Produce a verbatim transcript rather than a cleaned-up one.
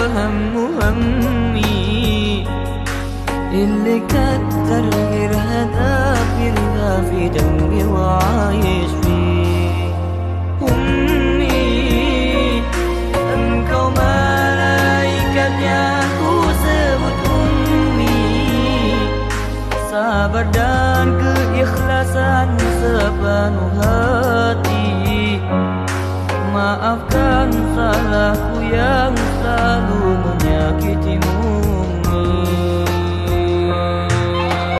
والهم همي اللي كتر غير هدف يرضى في دمي وعايش فيه. أمي engkau malaikat yang ku sebut Ummi, sabar dan keikhlasan sepenuh hati. Maafkan salahku yang selalu menyakitimu